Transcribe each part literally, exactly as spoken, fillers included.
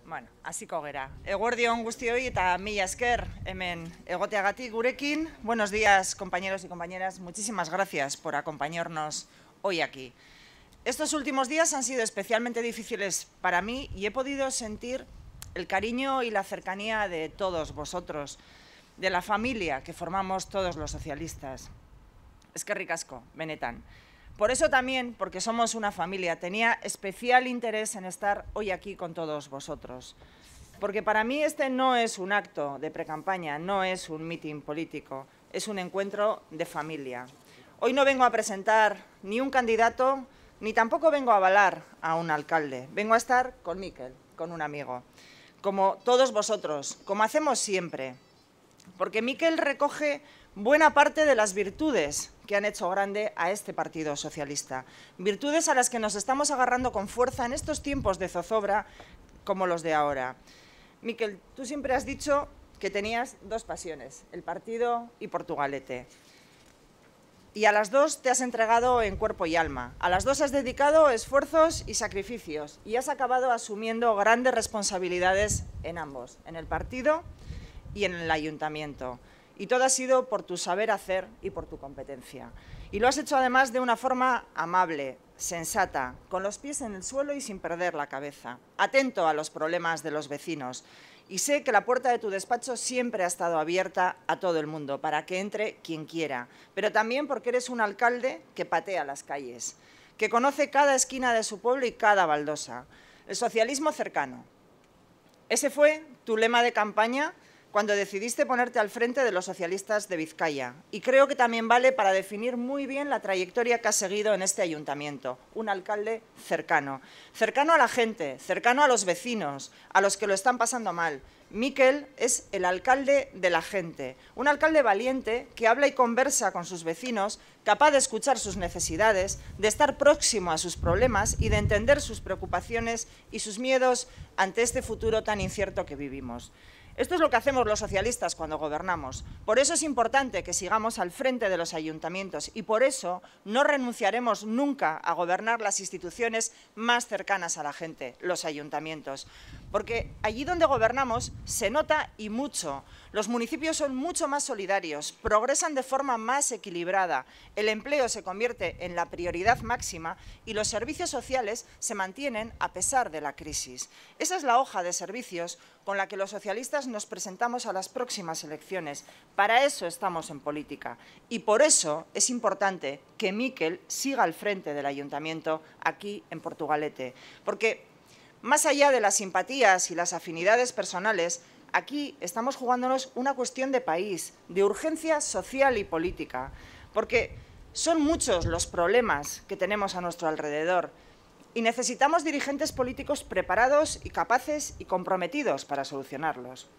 Bueno, hasiko gera. Eguerdi on guztioi eta mila esker hemen egoteagatik gurekin. Buenos días, compañeros y compañeras. Muchísimas gracias por acompañarnos hoy aquí. Estos últimos días han sido especialmente difíciles para mí y he podido sentir el cariño y la cercanía de todos vosotros, de la familia que formamos todos los socialistas. Eskerrik asko, benetan. Por eso también, porque somos una familia, tenía especial interés en estar hoy aquí con todos vosotros. Porque para mí este no es un acto de precampaña, no es un mitin político, es un encuentro de familia. Hoy no vengo a presentar ni un candidato, ni tampoco vengo a avalar a un alcalde. Vengo a estar con Mikel, con un amigo, como todos vosotros, como hacemos siempre. Porque Mikel recoge buena parte de las virtudes que han hecho grande a este Partido Socialista. Virtudes a las que nos estamos agarrando con fuerza en estos tiempos de zozobra como los de ahora. Mikel, tú siempre has dicho que tenías dos pasiones, el partido y Portugalete. Y a las dos te has entregado en cuerpo y alma. A las dos has dedicado esfuerzos y sacrificios y has acabado asumiendo grandes responsabilidades en ambos, en el partido y en el ayuntamiento. Y todo ha sido por tu saber hacer y por tu competencia. Y lo has hecho además de una forma amable, sensata, con los pies en el suelo y sin perder la cabeza, atento a los problemas de los vecinos. Y sé que la puerta de tu despacho siempre ha estado abierta a todo el mundo, para que entre quien quiera, pero también porque eres un alcalde que patea las calles, que conoce cada esquina de su pueblo y cada baldosa. El socialismo cercano. Ese fue tu lema de campaña cuando decidiste ponerte al frente de los socialistas de Vizcaya. Y creo que también vale para definir muy bien la trayectoria que has seguido en este ayuntamiento. Un alcalde cercano. Cercano a la gente, cercano a los vecinos, a los que lo están pasando mal. Mikel es el alcalde de la gente. Un alcalde valiente que habla y conversa con sus vecinos, capaz de escuchar sus necesidades, de estar próximo a sus problemas y de entender sus preocupaciones y sus miedos ante este futuro tan incierto que vivimos. Esto es lo que hacemos los socialistas cuando gobernamos. Por eso es importante que sigamos al frente de los ayuntamientos y por eso no renunciaremos nunca a gobernar las instituciones más cercanas a la gente, los ayuntamientos. Porque allí donde gobernamos se nota y mucho. Los municipios son mucho más solidarios, progresan de forma más equilibrada, el empleo se convierte en la prioridad máxima y los servicios sociales se mantienen a pesar de la crisis. Esa es la hoja de servicios con la que los socialistas nos presentamos a las próximas elecciones. Para eso estamos en política y por eso es importante que Mikel siga al frente del ayuntamiento aquí en Portugalete. Porque más allá de las simpatías y las afinidades personales, aquí estamos jugándonos una cuestión de país, de urgencia social y política, porque son muchos los problemas que tenemos a nuestro alrededor y necesitamos dirigentes políticos preparados y capaces y comprometidos para solucionarlos.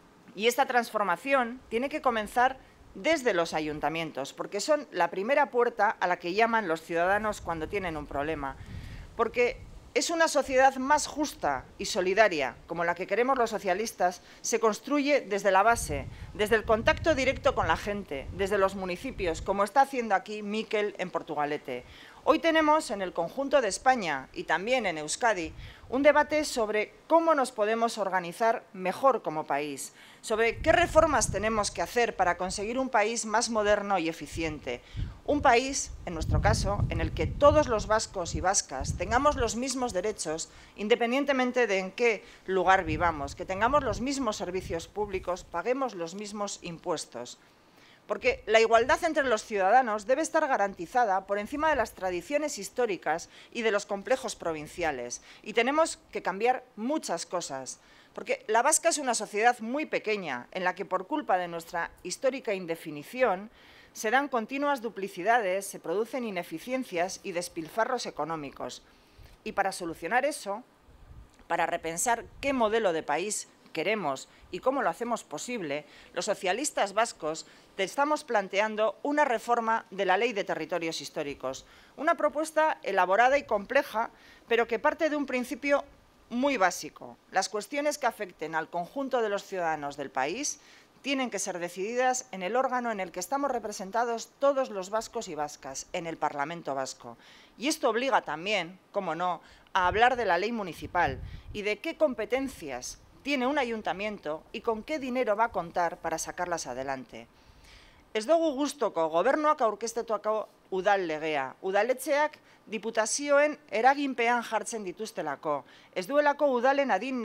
Y esta transformación tiene que comenzar desde los ayuntamientos, porque son la primera puerta a la que llaman los ciudadanos cuando tienen un problema, porque es una sociedad más justa y solidaria, como la que queremos los socialistas, se construye desde la base, desde el contacto directo con la gente, desde los municipios, como está haciendo aquí Mikel en Portugalete. Hoy tenemos en el conjunto de España y también en Euskadi un debate sobre cómo nos podemos organizar mejor como país, sobre qué reformas tenemos que hacer para conseguir un país más moderno y eficiente. Un país, en nuestro caso, en el que todos los vascos y vascas tengamos los mismos derechos, independientemente de en qué lugar vivamos, que tengamos los mismos servicios públicos, paguemos los mismos impuestos. Porque la igualdad entre los ciudadanos debe estar garantizada por encima de las tradiciones históricas y de los complejos provinciales. Y tenemos que cambiar muchas cosas. Porque la vasca es una sociedad muy pequeña, en la que por culpa de nuestra histórica indefinición se dan continuas duplicidades, se producen ineficiencias y despilfarros económicos. Y para solucionar eso, para repensar qué modelo de país queremos y cómo lo hacemos posible, los socialistas vascos te estamos planteando una reforma de la Ley de Territorios Históricos. Una propuesta elaborada y compleja, pero que parte de un principio muy básico. Las cuestiones que afecten al conjunto de los ciudadanos del país tienen que ser decididas en el órgano en el que estamos representados todos los vascos y vascas, en el Parlamento Vasco. Y esto obliga también, como no, a hablar de la ley municipal y de qué competencias tiene un ayuntamiento y con qué dinero va a contar para sacarlas adelante. Ez dugu gustoko gobernuak aurkeztutako udal legea. Udaletxeak diputazioen eraginpean jartzen dituztelako. Ez duelako udalen adin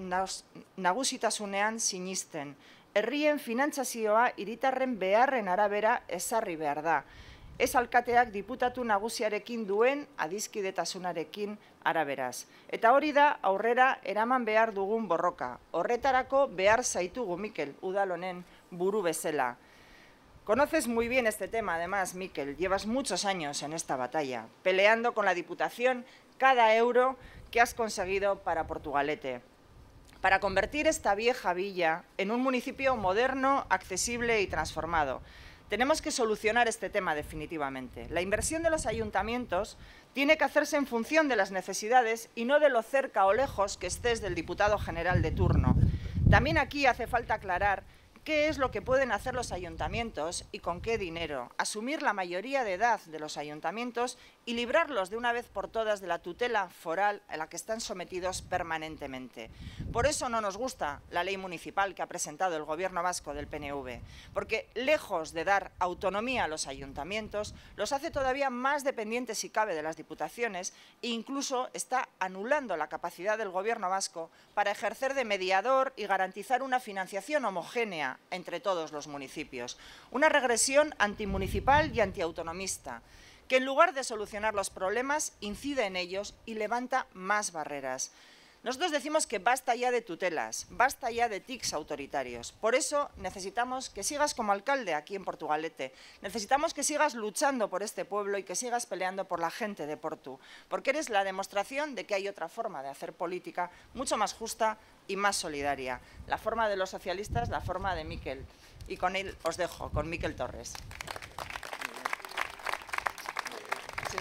nagusitasunean sinisten. Herrien finantzazioa hiritarren beharren arabera ezarri behar da. Ez alkateak diputatu nagusiarekin duen adizkidetasunarekin araberaz. Eta hori da aurrera eraman behar dugun borroka. Horretarako behar zaitugu Mikel, udal honen buru bezala. Conoces muy bien este tema, además, Mikel. Llevas muchos años en esta batalla, peleando con la Diputación cada euro que has conseguido para Portugalete, para convertir esta vieja villa en un municipio moderno, accesible y transformado. Tenemos que solucionar este tema definitivamente. La inversión de los ayuntamientos tiene que hacerse en función de las necesidades y no de lo cerca o lejos que estés del diputado general de turno. También aquí hace falta aclarar qué es lo que pueden hacer los ayuntamientos y con qué dinero, asumir la mayoría de edad de los ayuntamientos y librarlos de una vez por todas de la tutela foral a la que están sometidos permanentemente. Por eso no nos gusta la ley municipal que ha presentado el Gobierno vasco del P N V, porque lejos de dar autonomía a los ayuntamientos, los hace todavía más dependientes si cabe de las diputaciones e incluso está anulando la capacidad del Gobierno vasco para ejercer de mediador y garantizar una financiación homogénea entre todos los municipios. Una regresión antimunicipal y antiautonomista, que en lugar de solucionar los problemas, incide en ellos y levanta más barreras. Nosotros decimos que basta ya de tutelas, basta ya de tics autoritarios. Por eso necesitamos que sigas como alcalde aquí en Portugalete. Necesitamos que sigas luchando por este pueblo y que sigas peleando por la gente de Portu, porque eres la demostración de que hay otra forma de hacer política mucho más justa y más solidaria. La forma de los socialistas, la forma de Mikel. Y con él os dejo, con Mikel Torres. Sí.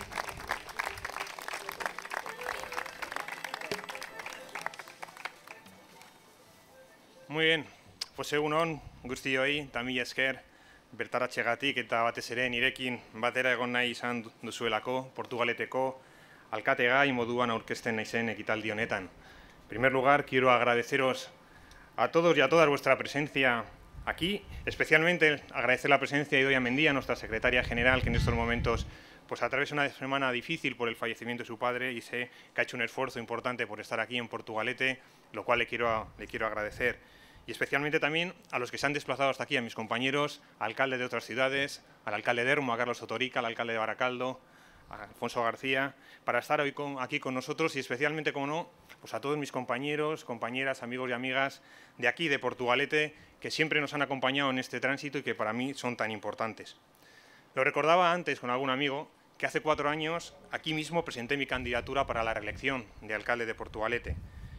Muy bien, pues egun on, guztioi, eta mila esker, bertaratxegatik eta batez ere nirekin batera egon nahi izan duzuelako, Portugaleteko alkategai moduan aurkezten naizen ekitaldi honetan. En primer lugar, quiero agradeceros a todos y a todas vuestra presencia aquí, especialmente agradecer la presencia de Idoia Mendía, nuestra secretaria general, que en estos momentos pues atraviesa una semana difícil por el fallecimiento de su padre y sé que ha hecho un esfuerzo importante por estar aquí en Portugalete, lo cual le quiero, le quiero agradecer. Y especialmente también a los que se han desplazado hasta aquí, a mis compañeros, alcaldes de otras ciudades, al alcalde de Ermo, a Carlos Otorica, al alcalde de Baracaldo, a Alfonso García, para estar hoy con, aquí con nosotros y especialmente, como no, pues a todos mis compañeros, compañeras, amigos y amigas de aquí, de Portugalete, que siempre nos han acompañado en este tránsito y que para mí son tan importantes. Lo recordaba antes con algún amigo que hace cuatro años aquí mismo presenté mi candidatura para la reelección de alcalde de Portugalete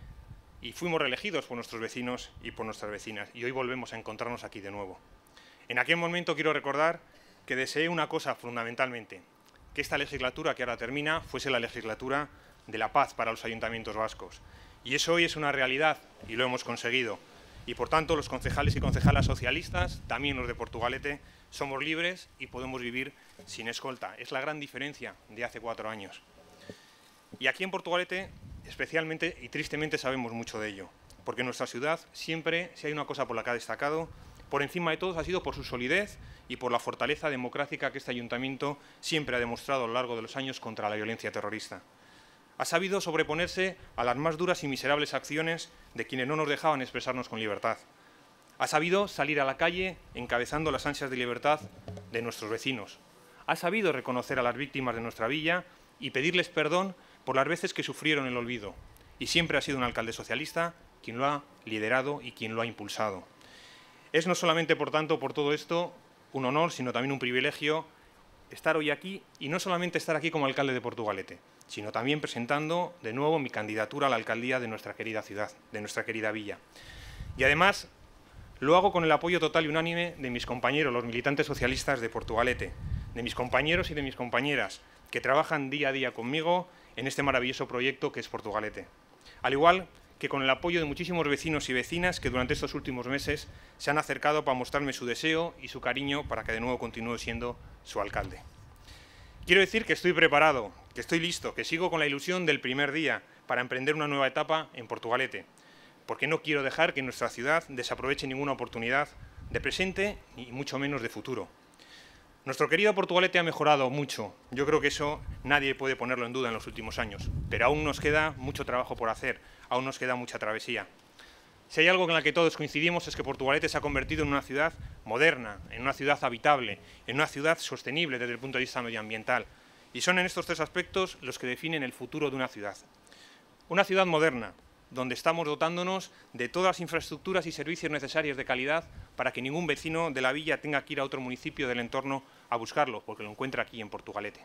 y fuimos reelegidos por nuestros vecinos y por nuestras vecinas y hoy volvemos a encontrarnos aquí de nuevo. En aquel momento quiero recordar que deseé una cosa fundamentalmente, que esta legislatura que ahora termina fuese la legislatura de la paz para los ayuntamientos vascos. Y eso hoy es una realidad y lo hemos conseguido. Y por tanto los concejales y concejalas socialistas, también los de Portugalete, somos libres y podemos vivir sin escolta. Es la gran diferencia de hace cuatro años. Y aquí en Portugalete, especialmente y tristemente sabemos mucho de ello, porque en nuestra ciudad siempre, si hay una cosa por la que ha destacado, por encima de todos ha sido por su solidez y por la fortaleza democrática que este ayuntamiento siempre ha demostrado a lo largo de los años contra la violencia terrorista. Ha sabido sobreponerse a las más duras y miserables acciones de quienes no nos dejaban expresarnos con libertad. Ha sabido salir a la calle encabezando las ansias de libertad de nuestros vecinos. Ha sabido reconocer a las víctimas de nuestra villa y pedirles perdón por las veces que sufrieron el olvido. Y siempre ha sido un alcalde socialista quien lo ha liderado y quien lo ha impulsado. Es no solamente, por tanto, por todo esto, un honor, sino también un privilegio estar hoy aquí y no solamente estar aquí como alcalde de Portugalete, sino también presentando de nuevo mi candidatura a la alcaldía de nuestra querida ciudad, de nuestra querida villa. Y además lo hago con el apoyo total y unánime de mis compañeros, los militantes socialistas de Portugalete, de mis compañeros y de mis compañeras que trabajan día a día conmigo en este maravilloso proyecto que es Portugalete. Al igual que con el apoyo de muchísimos vecinos y vecinas que durante estos últimos meses se han acercado para mostrarme su deseo y su cariño para que de nuevo continúe siendo su alcalde. Quiero decir que estoy preparado, que estoy listo, que sigo con la ilusión del primer día para emprender una nueva etapa en Portugalete, porque no quiero dejar que nuestra ciudad desaproveche ninguna oportunidad de presente y mucho menos de futuro. Nuestro querido Portugalete ha mejorado mucho, yo creo que eso nadie puede ponerlo en duda en los últimos años, pero aún nos queda mucho trabajo por hacer, aún nos queda mucha travesía. Si hay algo en la que todos coincidimos es que Portugalete se ha convertido en una ciudad moderna, en una ciudad habitable, en una ciudad sostenible desde el punto de vista medioambiental, y son en estos tres aspectos los que definen el futuro de una ciudad. Una ciudad moderna, donde estamos dotándonos de todas las infraestructuras y servicios necesarios de calidad para que ningún vecino de la villa tenga que ir a otro municipio del entorno a buscarlo, porque lo encuentra aquí en Portugalete.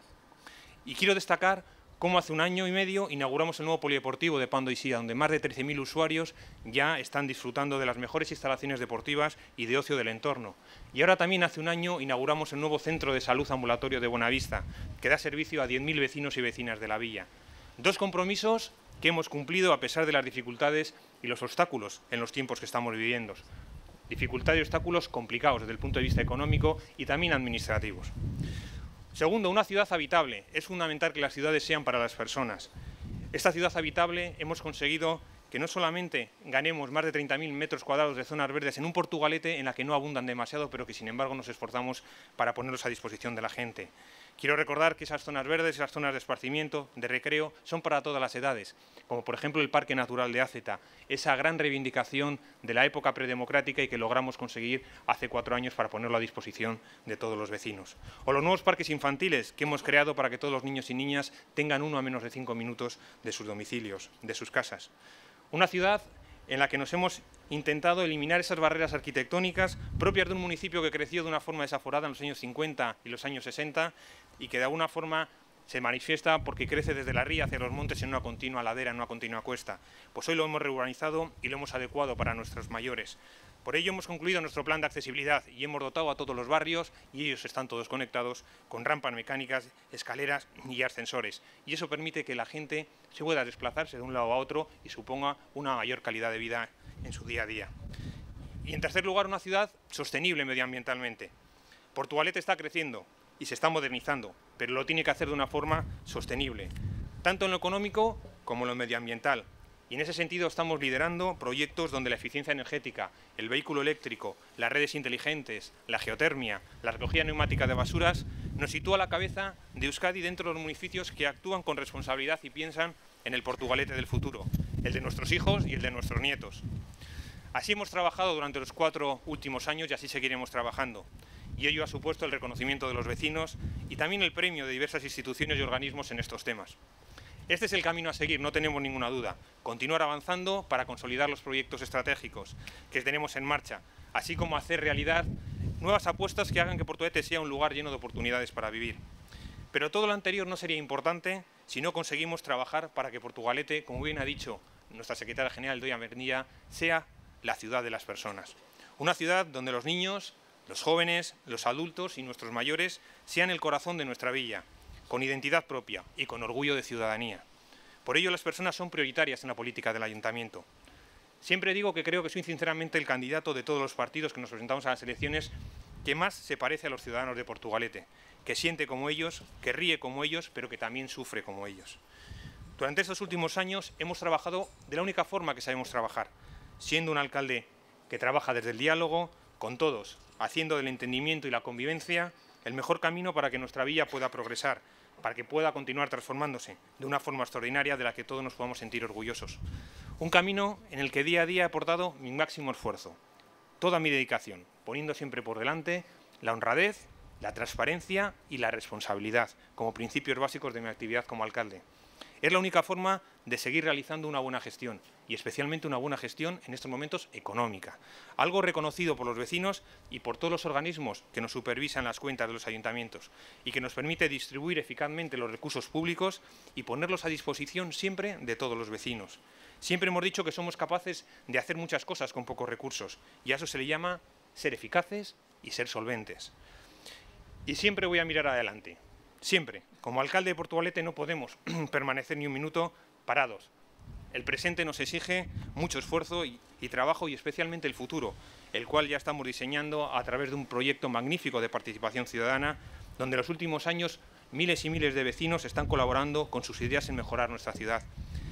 Y quiero destacar cómo hace un año y medio inauguramos el nuevo polideportivo de Pando y Sía, donde más de trece mil usuarios ya están disfrutando de las mejores instalaciones deportivas y de ocio del entorno. Y ahora también hace un año inauguramos el nuevo centro de salud ambulatorio de Buenavista, que da servicio a diez mil vecinos y vecinas de la villa. Dos compromisos que hemos cumplido a pesar de las dificultades y los obstáculos en los tiempos que estamos viviendo. Dificultades y obstáculos complicados desde el punto de vista económico y también administrativos. Segundo, una ciudad habitable. Es fundamental que las ciudades sean para las personas. Esta ciudad habitable hemos conseguido que no solamente ganemos más de treinta mil metros cuadrados de zonas verdes en un Portugalete en la que no abundan demasiado, pero que sin embargo nos esforzamos para ponerlos a disposición de la gente. Quiero recordar que esas zonas verdes, esas zonas de esparcimiento, de recreo, son para todas las edades, como por ejemplo el Parque Natural de Áceta, esa gran reivindicación de la época predemocrática y que logramos conseguir hace cuatro años para ponerlo a disposición de todos los vecinos. O los nuevos parques infantiles que hemos creado para que todos los niños y niñas tengan uno a menos de cinco minutos de sus domicilios, de sus casas. Una ciudad en la que nos hemos intentado eliminar esas barreras arquitectónicas propias de un municipio que creció de una forma desaforada en los años cincuenta y los años sesenta y que de alguna forma se manifiesta porque crece desde la ría hacia los montes en una continua ladera, en una continua cuesta. Pues hoy lo hemos reurbanizado y lo hemos adecuado para nuestros mayores. Por ello hemos concluido nuestro plan de accesibilidad y hemos dotado a todos los barrios, y ellos están todos conectados, con rampas mecánicas, escaleras y ascensores. Y eso permite que la gente se pueda desplazarse de un lado a otro y suponga una mayor calidad de vida en su día a día. Y en tercer lugar, una ciudad sostenible medioambientalmente. Portugalete está creciendo y se está modernizando, pero lo tiene que hacer de una forma sostenible, tanto en lo económico como en lo medioambiental. Y en ese sentido estamos liderando proyectos donde la eficiencia energética, el vehículo eléctrico, las redes inteligentes, la geotermia, la recogida neumática de basuras, nos sitúa a la cabeza de Euskadi dentro de los municipios que actúan con responsabilidad y piensan en el Portugalete del futuro, el de nuestros hijos y el de nuestros nietos. Así hemos trabajado durante los cuatro últimos años y así seguiremos trabajando. Y ello ha supuesto el reconocimiento de los vecinos y también el premio de diversas instituciones y organismos en estos temas. Este es el camino a seguir, no tenemos ninguna duda. Continuar avanzando para consolidar los proyectos estratégicos que tenemos en marcha, así como hacer realidad nuevas apuestas que hagan que Portugalete sea un lugar lleno de oportunidades para vivir. Pero todo lo anterior no sería importante si no conseguimos trabajar para que Portugalete, como bien ha dicho nuestra secretaria general, Doña Bernilla, sea la ciudad de las personas. Una ciudad donde los niños, los jóvenes, los adultos y nuestros mayores sean el corazón de nuestra villa, con identidad propia y con orgullo de ciudadanía. Por ello, las personas son prioritarias en la política del ayuntamiento. Siempre digo que creo que soy sinceramente el candidato de todos los partidos que nos presentamos a las elecciones que más se parece a los ciudadanos de Portugalete, que siente como ellos, que ríe como ellos, pero que también sufre como ellos. Durante estos últimos años hemos trabajado de la única forma que sabemos trabajar, siendo un alcalde que trabaja desde el diálogo con todos, haciendo del entendimiento y la convivencia el mejor camino para que nuestra villa pueda progresar, para que pueda continuar transformándose de una forma extraordinaria de la que todos nos podamos sentir orgullosos. Un camino en el que día a día he aportado mi máximo esfuerzo, toda mi dedicación, poniendo siempre por delante la honradez, la transparencia y la responsabilidad como principios básicos de mi actividad como alcalde. Es la única forma de seguir realizando una buena gestión, y especialmente una buena gestión en estos momentos económica. Algo reconocido por los vecinos y por todos los organismos que nos supervisan las cuentas de los ayuntamientos y que nos permite distribuir eficazmente los recursos públicos y ponerlos a disposición siempre de todos los vecinos. Siempre hemos dicho que somos capaces de hacer muchas cosas con pocos recursos, y a eso se le llama ser eficaces y ser solventes. Y siempre voy a mirar adelante. Siempre. Como alcalde de Portugalete no podemos permanecer ni un minuto parados. El presente nos exige mucho esfuerzo y, y trabajo, y especialmente el futuro, el cual ya estamos diseñando a través de un proyecto magnífico de participación ciudadana, donde en los últimos años miles y miles de vecinos están colaborando con sus ideas en mejorar nuestra ciudad.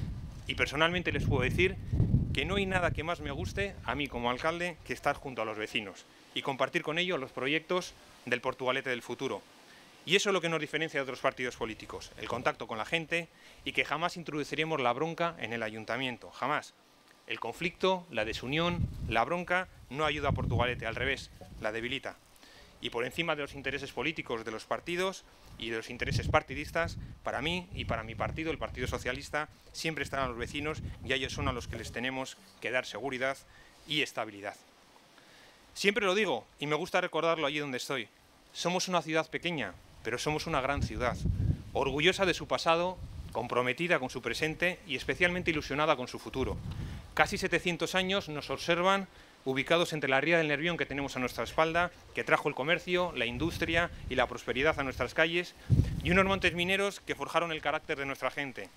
Y personalmente les puedo decir que no hay nada que más me guste, a mí como alcalde, que estar junto a los vecinos y compartir con ellos los proyectos del Portugalete del futuro. Y eso es lo que nos diferencia de otros partidos políticos, el contacto con la gente, y que jamás introduciremos la bronca en el ayuntamiento, jamás. El conflicto, la desunión, la bronca no ayuda a Portugalete, al revés, la debilita. Y por encima de los intereses políticos de los partidos y de los intereses partidistas, para mí y para mi partido, el Partido Socialista, siempre estarán los vecinos, y a ellos son a los que les tenemos que dar seguridad y estabilidad. Siempre lo digo, y me gusta recordarlo allí donde estoy. Somos una ciudad pequeña, pero somos una gran ciudad, orgullosa de su pasado, comprometida con su presente y especialmente ilusionada con su futuro. Casi setecientos años nos observan, ubicados entre la ría del Nervión que tenemos a nuestra espalda, que trajo el comercio, la industria y la prosperidad a nuestras calles, y unos montes mineros que forjaron el carácter de nuestra gente.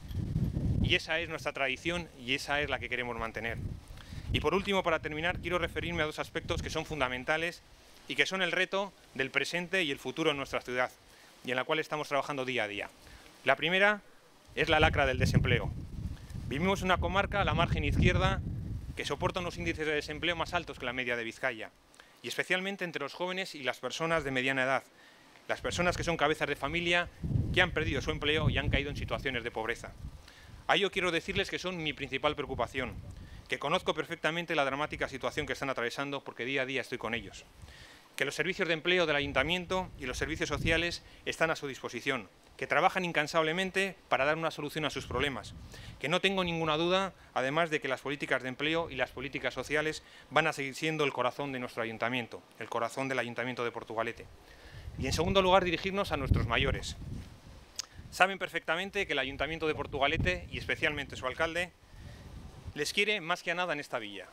Y esa es nuestra tradición y esa es la que queremos mantener. Y por último, para terminar, quiero referirme a dos aspectos que son fundamentales y que son el reto del presente y el futuro en nuestra ciudad, y en la cual estamos trabajando día a día. La primera es la lacra del desempleo. Vivimos en una comarca, la margen izquierda, que soporta unos índices de desempleo más altos que la media de Vizcaya, y especialmente entre los jóvenes y las personas de mediana edad, las personas que son cabezas de familia, que han perdido su empleo y han caído en situaciones de pobreza. A ello quiero decirles que son mi principal preocupación, que conozco perfectamente la dramática situación que están atravesando porque día a día estoy con ellos, que los servicios de empleo del ayuntamiento y los servicios sociales están a su disposición, que trabajan incansablemente para dar una solución a sus problemas, que no tengo ninguna duda, además de que las políticas de empleo y las políticas sociales van a seguir siendo el corazón de nuestro ayuntamiento, el corazón del Ayuntamiento de Portugalete. Y en segundo lugar, dirigirnos a nuestros mayores. Saben perfectamente que el Ayuntamiento de Portugalete, y especialmente su alcalde, les quiere más que a nada en esta villa.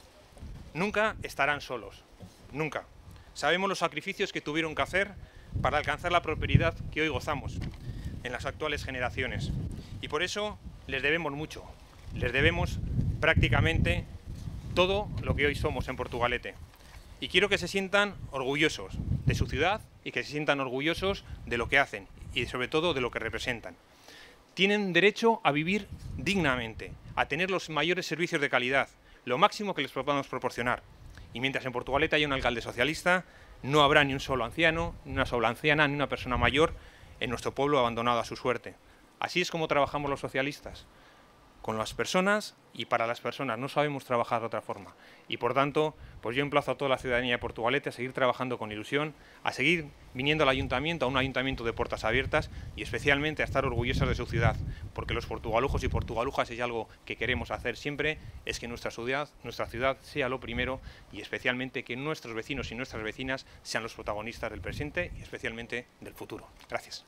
Nunca estarán solos, nunca. Sabemos los sacrificios que tuvieron que hacer para alcanzar la prosperidad que hoy gozamos en las actuales generaciones. Y por eso les debemos mucho, les debemos prácticamente todo lo que hoy somos en Portugalete. Y quiero que se sientan orgullosos de su ciudad y que se sientan orgullosos de lo que hacen y sobre todo de lo que representan. Tienen derecho a vivir dignamente, a tener los mayores servicios de calidad, lo máximo que les podamos proporcionar. Y mientras en Portugalete haya un alcalde socialista, no habrá ni un solo anciano, ni una sola anciana, ni una persona mayor en nuestro pueblo abandonado a su suerte. Así es como trabajamos los socialistas, con las personas y para las personas. No sabemos trabajar de otra forma. Y por tanto, pues yo emplazo a toda la ciudadanía de Portugalete a seguir trabajando con ilusión, a seguir viniendo al ayuntamiento, a un ayuntamiento de puertas abiertas y especialmente a estar orgullosos de su ciudad, porque los portugalujos y portugalujas, es algo que queremos hacer siempre, es que nuestra ciudad, nuestra ciudad sea lo primero y especialmente que nuestros vecinos y nuestras vecinas sean los protagonistas del presente y especialmente del futuro. Gracias.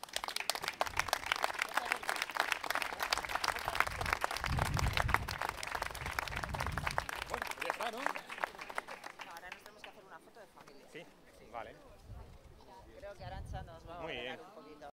Ahora nos tenemos que hacer una foto de familia. Sí, vale. Creo que Arantxa nos va a Muy bien. ordenar un poquito.